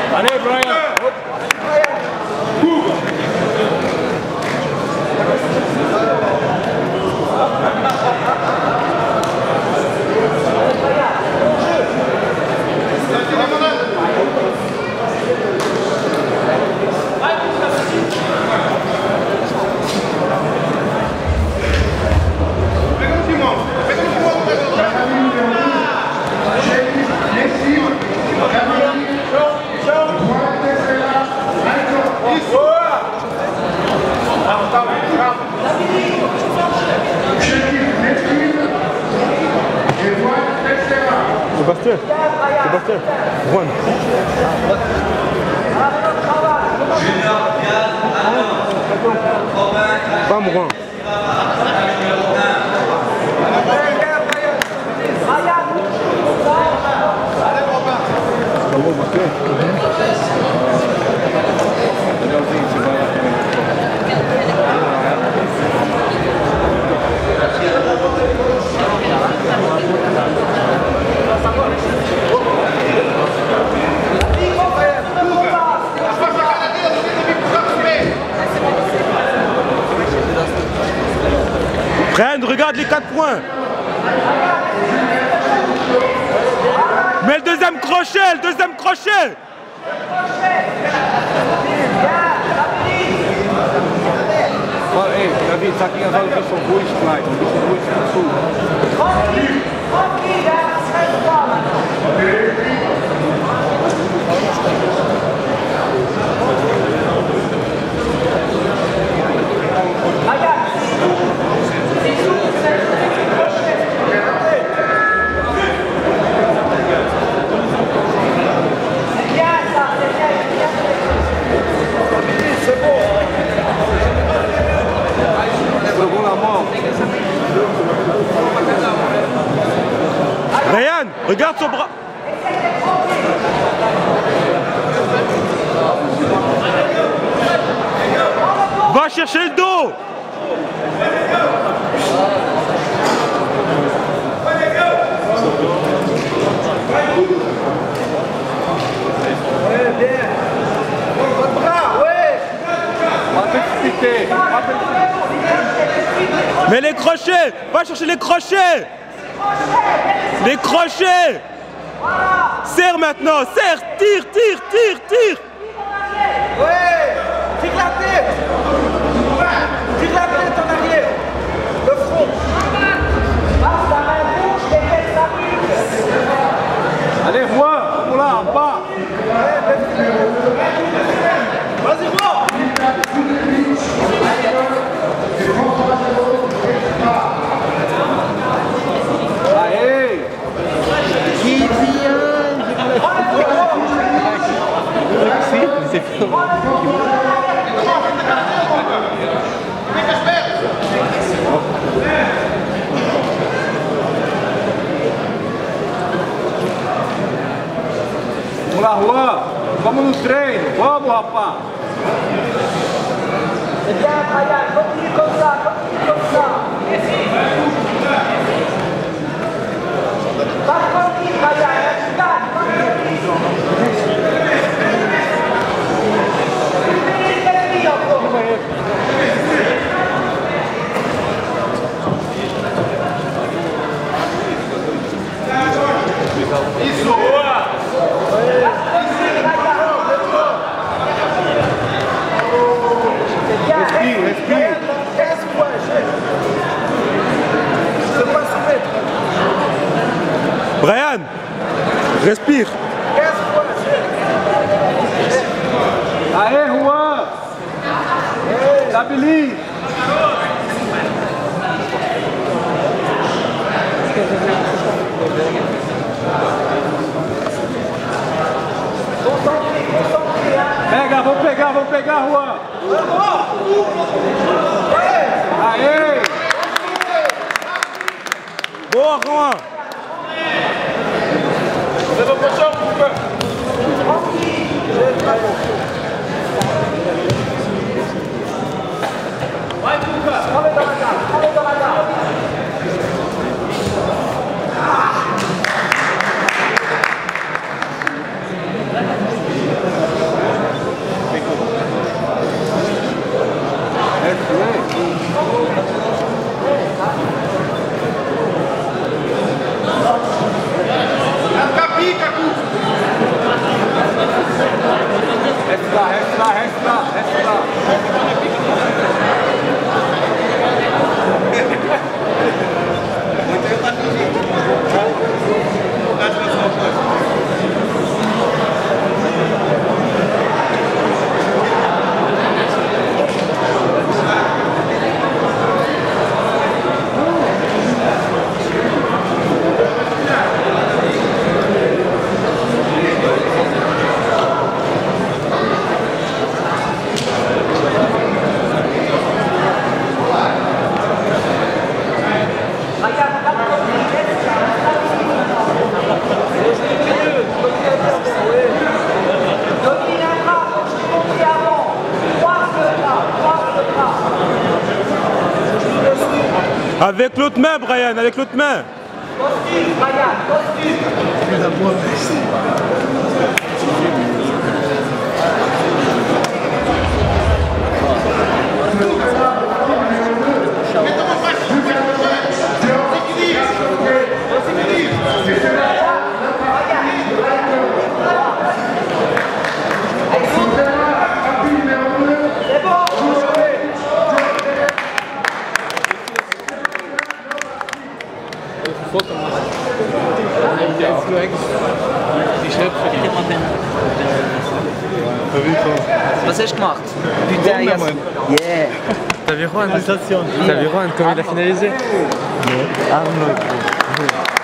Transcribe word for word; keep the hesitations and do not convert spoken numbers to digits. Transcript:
Allez, Brian. Sébastien, Sébastien, Juan. Bam, Juan. Brian, regarde les quatre points. Mais le deuxième crochet, le deuxième crochet. Oh, hey, David, tá aqui as aulas que eu sou ruim, Clyde. Eu sou ruim, eu sou ruim. Ryan, regarde son bras. Va chercher le dos. Mais les crochets, va chercher les crochets. Les crochets. Serre maintenant, serre, tire, tire, tire, tire. Ouais, tire la tête. Tire la tête en arrière. Le front. Passe la main gauche et fais sa pique. Allez, Juan, vamos lá, pá. Vas-y, Juan. Aê! Que viagem! Você ficou... Vamos lá, Juan! Vamos no treino! Vamos, rapaz! C'est bien, Brian. Continue comme ça. Continue comme ça. Pas tranquille, Brian. Tu gagnes. Pas tranquille. Isso! Boa! Respire, respire! quinze points, chef. Je ne peux pas soumettre. Brian, respire. quinze points, chef. Aê, Juan! Stabilize! Pega, vamos pegar, vamos pegar, Juan! Aê! Boa, Juan. Leva pro chão, Juan! Vai, Juan! Allez dans la gare, allez dans la gare. Avec l'autre main, Brian, avec l'autre main. Costume, Brian, costume. Was hast du gemacht? Putain, yes. Yeah. T'as vu Juan? T'as vu Juan, comment il a finalisé? Arnaud.